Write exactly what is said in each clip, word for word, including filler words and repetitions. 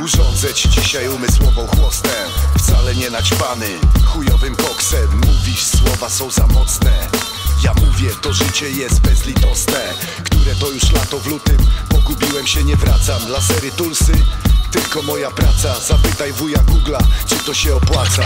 Urządzę ci dzisiaj umysłową chłostę. Wcale nie naćpany, chujowym koksem. Mówisz, słowa są za mocne. Ja mówię, to życie jest bezlitosne. Które to już lato w lutym. Pogubiłem się, nie wracam. Lasery, tulsy, tylko moja praca. Zapytaj wuja Googla, czy to się opłaca.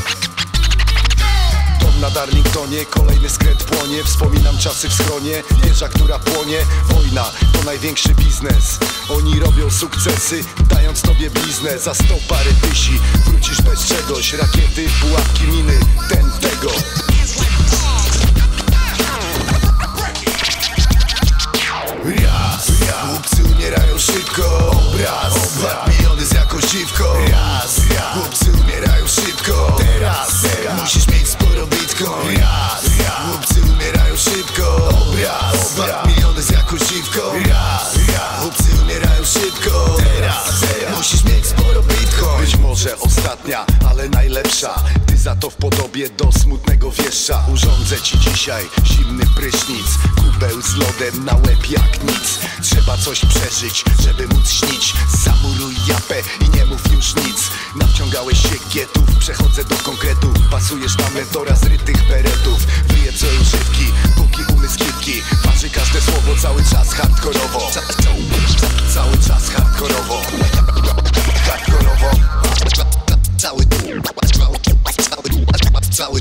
Dom na Darlingtonie, kolejny skręt płonie. Wspominam czasy w schronie, wieża, która płonie. Wojna to największy biznes. Oni robią sukcesy, dając tobie bliznę. Za sto parę tysi wrócisz bez czegoś. Rakiety, pułapki, miny, ten, tego. Raz, raz, chłopcy umierają szybko. Obraz, obraz, miliony z jakąś dziwką. Raz, raz, chłopcy umierają szybko. Teraz, teraz, musisz mieć sporo bitcoin. Raz, raz, chłopcy umierają szybko. Obraz, obraz, miliony z jakąś dziwką. Raz, raz, chłopcy umierają szybko. Teraz, teraz, musisz mieć sporo bitcoin. Być może ostatnia, ale najlepsza. Ty za to w podobie do smutnego wieszcza. Urządzę ci dzisiaj zimny prysznic. Kubeł z lodem na łeb jak nic. Trzeba coś przeżyć, żeby móc śnić. Zamuruj japę i nie mów już nic. Nawciągałeś się gietów, przechodzę do konkretu. Pasujesz na mentora z rytych beretów. Wyje co używki, póki umysł kiepki. Patrzy każde słowo, cały czas hardkorowo. Cały czas hardkorowo. Hardkorowo. Cały Cały Cały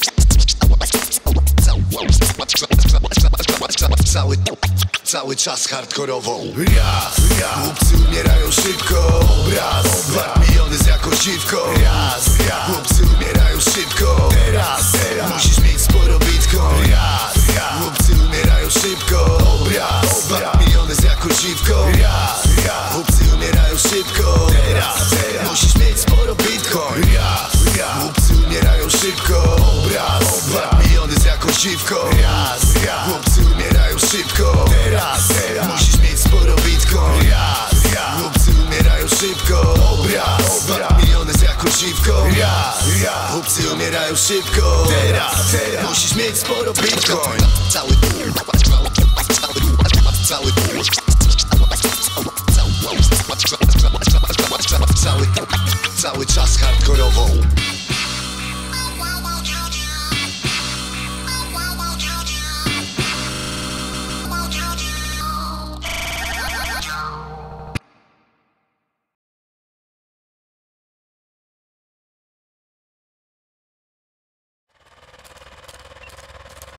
Cały Cały czas hardkorowo. Raz, raz, chłopcy umierają szybko. Obraz, obraz, miliony z jakąś dziwką. Raz, raz, chłopcy umierają szybko. Teraz, teraz, musisz mieć sporo bitcoin. Raz, raz, chłopcy umierają szybko. Obraz, obraz, miliony z jakąś dziwką. Raz, raz, chłopcy umierają szybko. Teraz, teraz, musisz mieć sporo bitcoin. Raz, raz, chłopcy umierają szybko. Obraz, obraz, miliony z jakąś dziwką. Raz, raz, chłopcy umierają szybko. Teraz, teraz, musisz mieć sporo bitcoin. Raz, raz, chłopcy umierają szybko. Obraz, obraz, miliony z jakąś dziwką. Raz, raz, chłopcy umierają szybko. Teraz, teraz, musisz mieć sporo bitcoin. Cały Cały Cały Cały czas hardkorowo.